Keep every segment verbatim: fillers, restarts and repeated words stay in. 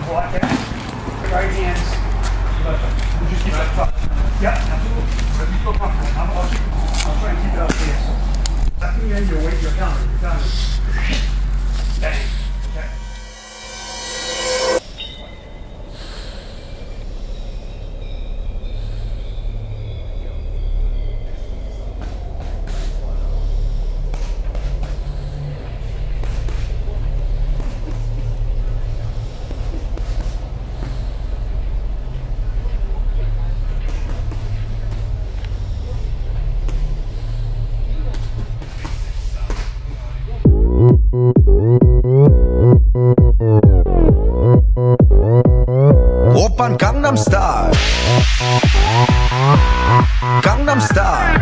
squat down. Right hands. Left. Just keep that top. Yep, absolutely. Wherever you feel comfortable. I'm, I'll, keep, I'll try and keep it up here. So, sucking in your weight, your counter. Your counter. Bang. Okay. 오빤 강남스타일 강남스타일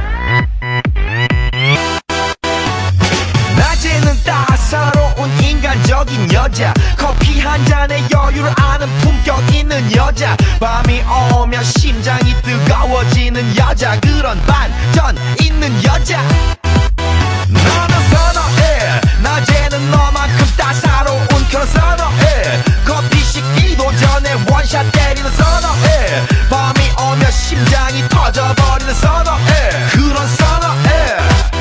낮에는 따사로운 인간적인 여자 커피 한 잔에 여유를 아는 품격 있는 여자 밤이 오면 심장이 뜨거워지는 여자 그런 반전 있는 여자 너는 선호해 낮에는 너만큼 따사로운 그런 선호해 커피 식기도 전에 원샷 때리는 선호해 밤이 오면 심장이 터져버리는 선호해 그런 선호해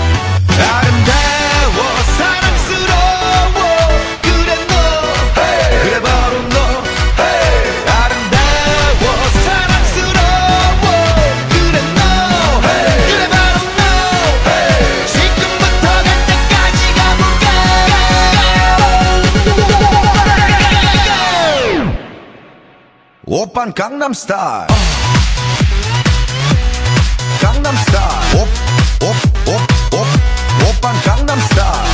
아름다워 사랑스러워 그래 너 hey. 그래 바로 너 hey. 아름다워 사랑스러워 그래 너 hey. 그래 바로 너 hey. 지금부터 갈 때까지 가볼까 오빤 강남스타일 강남스타일 옵옵옵옵 오빤 강남스타일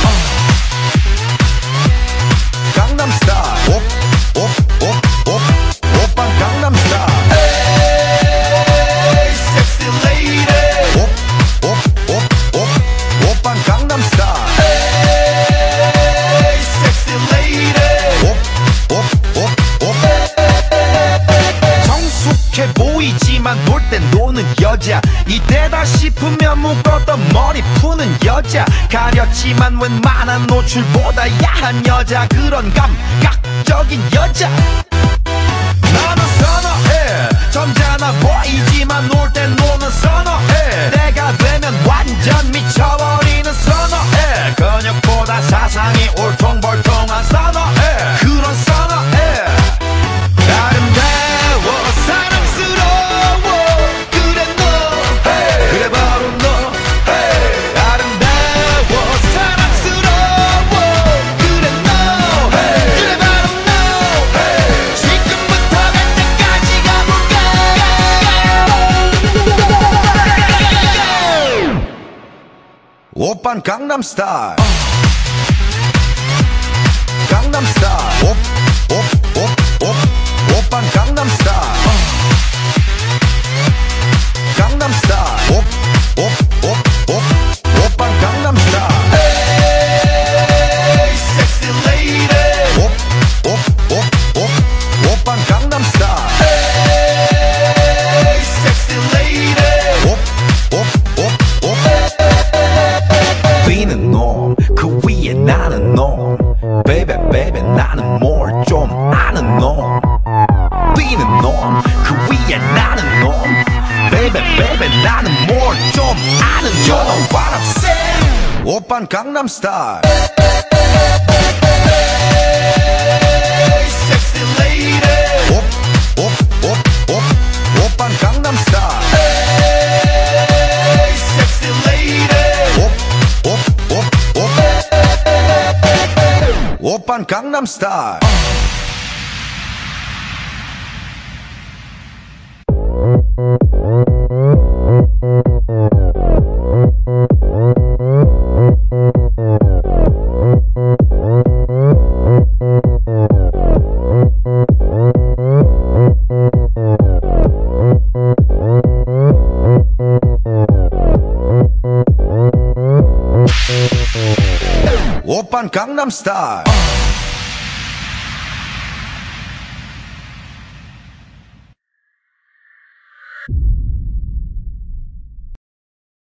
강남스타일 옵옵옵옵 오빤 강남스타일 에이 섹시 레이디 옵옵옵옵 오빤 강남스타일 에이 섹시 레이디 옵옵옵옵 성숙해 보이지만 놀 땐 노는 여자 이때다 싶으면 묶었던 머리 푸는 여자 가렸지만 웬만한 노출보다 야한 여자 그런 감각적인 여자 나는 선호해 점잖아 보이지만 놀 땐 노는 선호해 내가 되면 완전 미쳐버리는 선호해 근육보다 사상이 울퉁불퉁한 선호해 그런 선호해 아름다워 사랑스러워 그래 너 hey. 그래 바로 너 hey. 아름다워 사랑스러워 그래 너 hey. 그래 바로 너 hey. 지금부터 갈 때까지 가볼까 오빤 강남스타일 강남스타일 옵옵옵옵 오빤 강남스타일 강남스타일 옵옵옵옵 오빤 강남스타일 에이 섹시 레이디 옵옵옵옵 오빤 강남스타일 에이 섹시 레이디 옵옵옵옵 비는 놈 그 위에 나는 놈 베이베 베이베 나는 뭘 좀 아는 놈 비는 놈 그 위에 나는 놈 베이베 베이베 나는 뭘 좀 아는 놈 You know what I'm saying 오빤 강남스타일 섹시 레이디 옵옵옵옵 오빤 강남스타일 섹시 레이디 옵옵옵옵 오빤 강남스타일 오빤 강남스타일